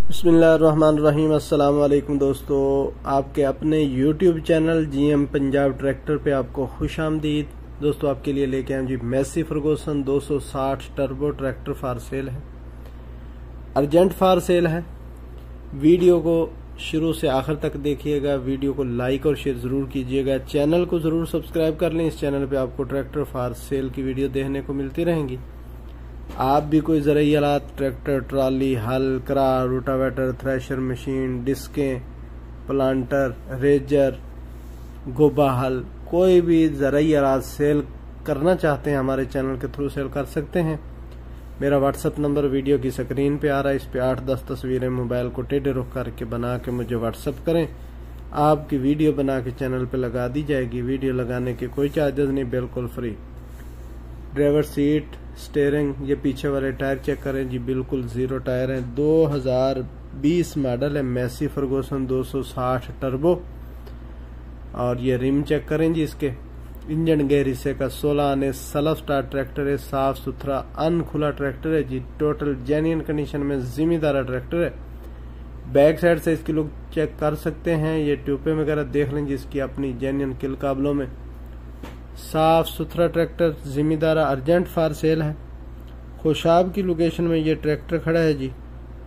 बिस्मिल्लाहिर्रहमानिर्रहीम। अस्सलाम वालेकुम दोस्तों, आपके अपने YouTube channel GM Punjab tractor पे आपको खुश आमदीद। दोस्तों आपके लिए लेके आए जी Massey Ferguson 260 turbo tractor for sale है, अर्जेंट फॉर सेल है। वीडियो को शुरू से आखिर तक देखिएगा, वीडियो को लाइक और शेयर जरूर कीजिएगा, चैनल को जरूर सब्सक्राइब कर लें। इस चैनल पे आपको ट्रैक्टर फॉर सेल की वीडियो देखने को मिलती रहेंगी। आप भी कोई ज़रूरी आलात ट्रैक्टर, ट्राली, हल, करा, रोटावेटर, थ्रेशर मशीन, डिस्कें, प्लांटर, रेजर, गोबा हल, कोई भी ज़रूरी आलात सेल करना चाहते हैं हमारे चैनल के थ्रू सेल कर सकते हैं। मेरा व्हाट्सअप नंबर वीडियो की स्क्रीन पे आ रहा है। इस पे 8-10 तस्वीरें मोबाइल को टेढ़े रुख करके बना के मुझे व्हाट्सअप करें। आपकी वीडियो बना के चैनल पे लगा दी जाएगी। वीडियो लगाने के कोई चार्जेस नहीं, बिल्कुल फ्री। ड्राइवर सीट, स्टीयरिंग, ये पीछे वाले टायर चेक करें जी, बिल्कुल जीरो टायर हैं। 2020 मॉडल है, मैसी फर्गूसन 260 टर्बो। और ये रिम चेक करें जी, इसके इंजन गेयर हिस्से का 16 आने सेल्फ स्टार्ट ट्रैक्टर है, साफ सुथरा अनखुला ट्रैक्टर है जी, टोटल जेन्युइन कंडीशन में जिम्मेदार ट्रैक्टर है। बैक साइड से इसकी लुक चेक कर सकते हैं, ये ट्यूबे वगैरह देख लें जी, इसकी अपनी जेन्युइन किल काबलों में। साफ सुथरा ट्रैक्टर, जिम्मेदार, अर्जेंट फॉर सेल है। खुशाब की लोकेशन में ये ट्रैक्टर खड़ा है जी।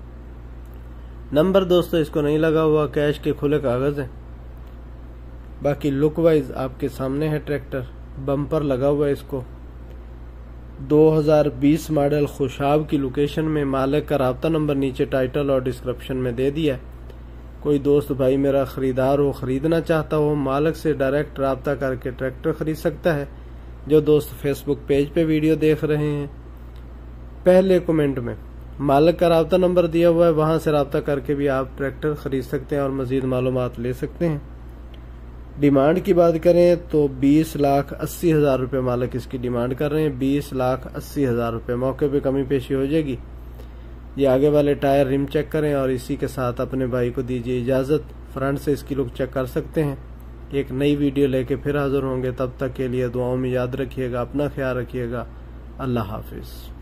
नंबर दोस्तों इसको नहीं लगा हुआ, कैश के खुले कागज है। बाकी लुक वाइज आपके सामने है ट्रैक्टर, बम्पर लगा हुआ है इसको। 2020 मॉडल, खुशाब की लोकेशन में। मालिक का राब्ता नंबर नीचे टाइटल और डिस्क्रिप्शन में दे दिया है। कोई दोस्त भाई मेरा खरीदार हो, खरीदना चाहता हो, मालिक से डायरेक्ट राब्ता करके ट्रैक्टर खरीद सकता है। जो दोस्त फेसबुक पेज पे वीडियो देख रहे हैं, पहले कमेंट में मालिक का राब्ता नंबर दिया हुआ है, वहां से राब्ता करके भी आप ट्रैक्टर खरीद सकते हैं और मजीद मालूमात ले सकते हैं। डिमांड की बात करें तो 20,80,000 रुपये मालिक इसकी डिमांड कर रहे हैं। 20,80,000 रुपये, मौके पे कमी पेशी हो जाएगी। ये आगे वाले टायर रिम चेक करें और इसी के साथ अपने भाई को दीजिए इजाज़त। फ्रंट से इसकी लुक चेक कर सकते हैं। एक नई वीडियो लेके फिर हाजिर होंगे, तब तक के लिए दुआओं में याद रखिएगा, अपना ख्याल रखिएगा। अल्लाह हाफिज़।